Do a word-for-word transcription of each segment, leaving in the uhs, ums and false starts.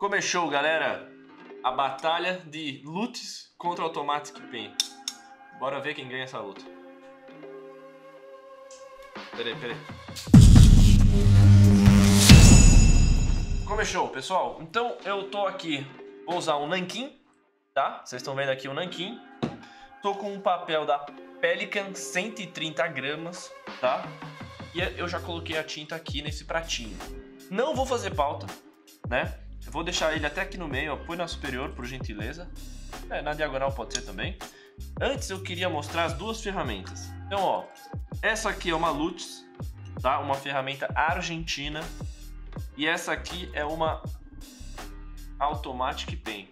Começou, galera, a batalha de Lutz contra Automatic Paint. Bora ver quem ganha essa luta. Peraí, peraí. Começou, pessoal. Então eu tô aqui, vou usar um nanquim, tá? Vocês estão vendo aqui o nanquim. Tô com um papel da Pelikan, cento e trinta gramas, tá? E eu já coloquei a tinta aqui nesse pratinho. Não vou fazer pauta, né? Eu vou deixar ele até aqui no meio, ó. Põe na superior, por gentileza. É, na diagonal pode ser também. Antes eu queria mostrar as duas ferramentas. Então, ó, essa aqui é uma Lutz, tá? Uma ferramenta argentina. E essa aqui é uma Automatic Paint.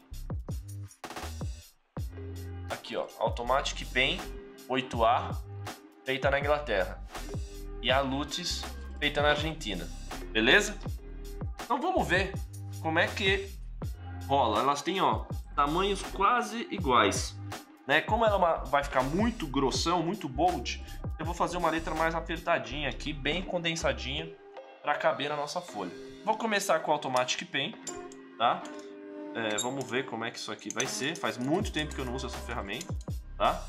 Aqui, ó, Automatic Paint oito A, feita na Inglaterra. E a Lutz, feita na Argentina. Beleza? Então vamos ver como é que rola. Elas têm, ó, tamanhos quase iguais, né? Como ela é uma, vai ficar muito grossão, muito bold, eu vou fazer uma letra mais apertadinha aqui, bem condensadinha, para caber na nossa folha. Vou começar com o Automatic Paint, tá? É, vamos ver como é que isso aqui vai ser. Faz muito tempo que eu não uso essa ferramenta, tá?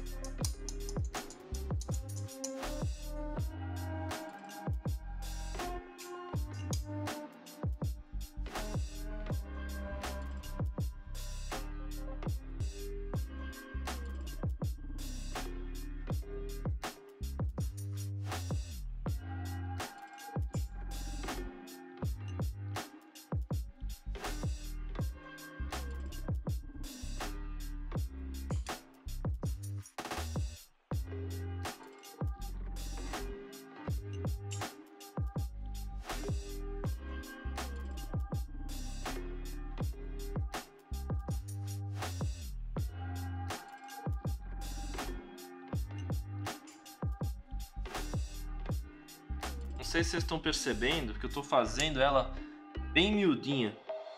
Não sei se vocês estão percebendo que eu estou fazendo ela bem miudinha.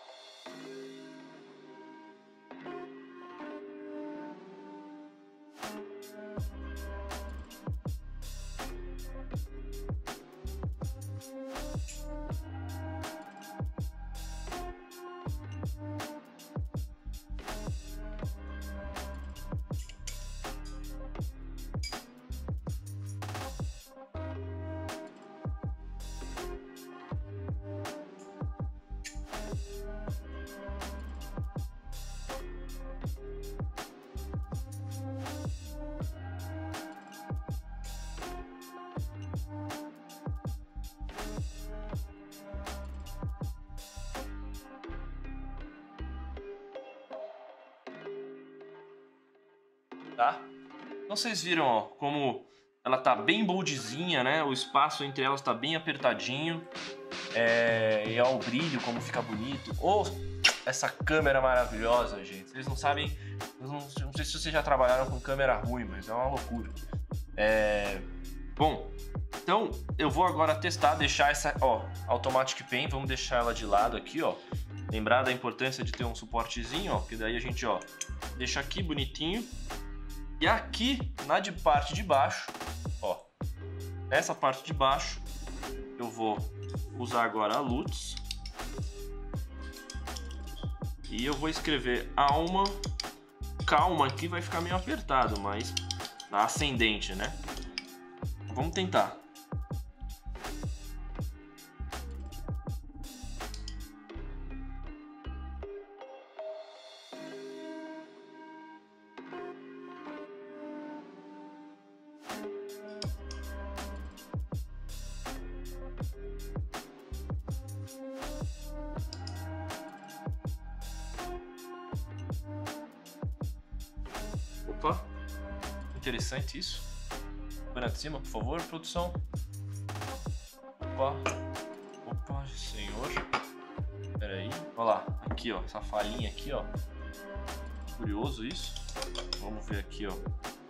Tá? Então vocês viram, ó, como ela tá bem boldzinha, né? O espaço entre elas tá bem apertadinho. É... E ó, o brilho, como fica bonito. Oh, essa câmera maravilhosa, gente. Vocês não sabem... Eu não, não sei se vocês já trabalharam com câmera ruim, mas é uma loucura. É... Bom, então eu vou agora testar, deixar essa... Ó, Automatic Paint, vamos deixar ela de lado aqui, ó. Lembrar da importância de ter um suportezinho, ó. Que daí a gente, ó, deixa aqui bonitinho. E aqui, na de parte de baixo, ó, essa parte de baixo, eu vou usar agora a Lutz. E eu vou escrever alma. Calma, aqui vai ficar meio apertado, mas na ascendente, né? Vamos tentar. Opa, interessante isso. Põe de cima, por favor, produção. Opa, opa, senhor. Pera aí, olha lá, aqui ó, essa falhinha aqui ó. Curioso isso. Vamos ver aqui ó.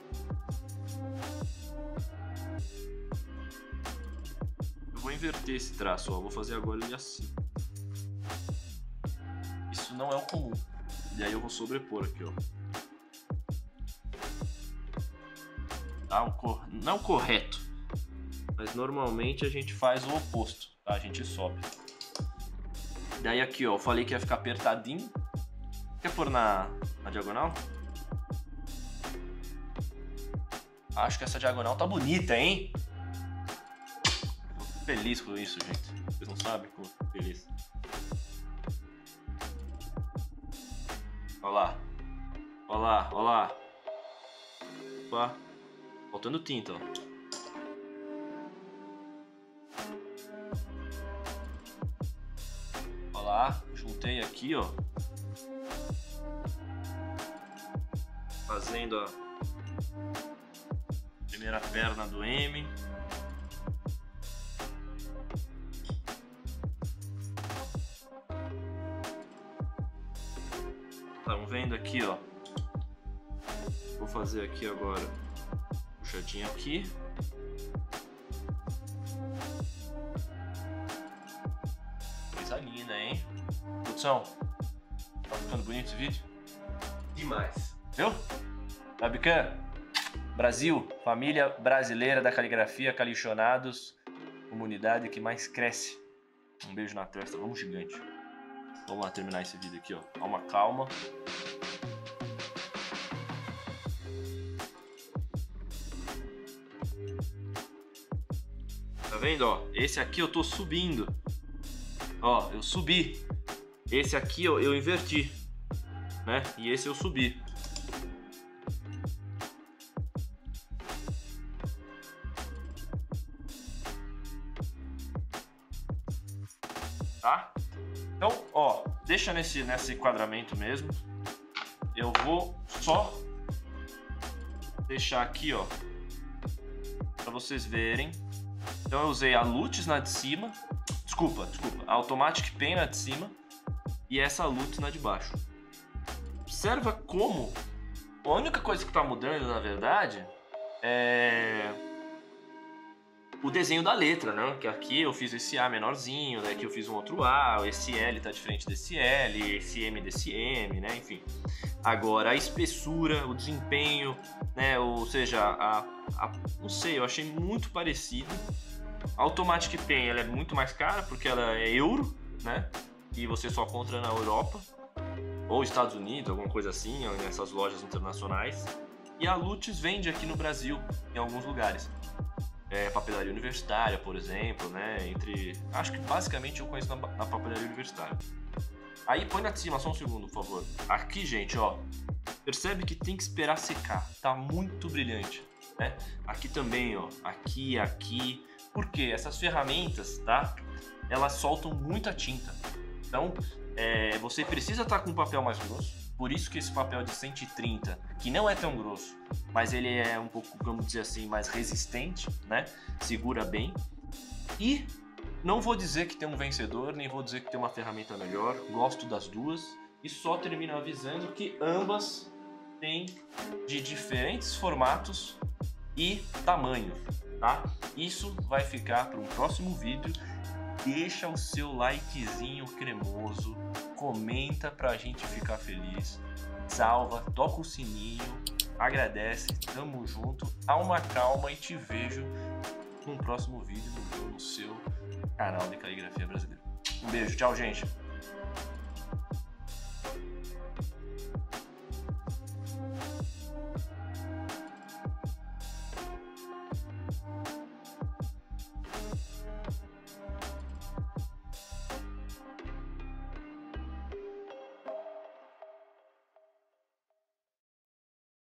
Eu vou inverter esse traço, ó. Vou fazer agora ele assim. Isso não é o comum. E aí eu vou sobrepor aqui ó. Tá? O cor... Não o correto, mas normalmente a gente faz o oposto, tá? A gente sobe. Daí aqui, ó, eu falei que ia ficar apertadinho. Quer pôr na, na diagonal? Acho que essa diagonal tá bonita, hein? Tô feliz com isso, gente. Vocês não sabem como eu tô feliz. Olha lá. Olha lá, olha lá. Opa. Faltando tinta, ó. Olha lá. Juntei aqui, ó. Fazendo a primeira perna do M. Estão vendo aqui, ó. Vou fazer aqui agora, puxadinha aqui. Coisa linda, hein? Produção, tá ficando bonito esse vídeo? Demais. Viu? Webcam, Brasil, família brasileira da caligrafia, calichonados, comunidade que mais cresce. Um beijo na testa, vamos gigante. Vamos lá terminar esse vídeo aqui, ó. Calma, calma. Tá vendo, ó? Esse aqui eu tô subindo. Ó, eu subi. Esse aqui, ó, eu inverti, né? E esse eu subi. Tá? Então, ó, deixa nesse, nesse enquadramento mesmo. Eu vou só deixar aqui, ó, pra vocês verem. Então eu usei a Lutz na de cima. Desculpa, desculpa. A Automatic Pen na de cima. E essa Lutz na de baixo. Observa como a única coisa que tá mudando, na verdade, é o desenho da letra, né? Que aqui eu fiz esse A menorzinho, daqui eu fiz um outro A, esse L tá diferente desse L, esse M desse M, né? Enfim. Agora a espessura, o desempenho, né? Ou seja, a, a não sei, eu achei muito parecido. A Automatic Pen, ela é muito mais cara porque ela é euro, né? E você só encontra na Europa ou Estados Unidos, alguma coisa assim, nessas lojas internacionais. E a Lutz vende aqui no Brasil, em alguns lugares. É, papelaria universitária, por exemplo, né? Entre, acho que basicamente eu conheço na, na papelaria universitária. Aí põe na de cima, só um segundo, por favor. Aqui, gente, ó, percebe que tem que esperar secar. Tá muito brilhante, né? Aqui também, ó, aqui, aqui. Por quê? Essas ferramentas, tá? Elas soltam muita tinta. Então, é, você precisa estar com um papel mais grosso. Por isso que esse papel de cento e trinta, que não é tão grosso, mas ele é um pouco, vamos dizer assim, mais resistente, né? Segura bem. E não vou dizer que tem um vencedor, nem vou dizer que tem uma ferramenta melhor. Gosto das duas. E só termino avisando que ambas têm de diferentes formatos e tamanhos, tá? Isso vai ficar para um próximo vídeo. Deixa o seu likezinho cremoso, comenta pra gente ficar feliz, salva, toca o sininho, agradece, tamo junto, calma, calma e te vejo no próximo vídeo no meu, no seu canal de caligrafia brasileira. Um beijo, tchau, gente!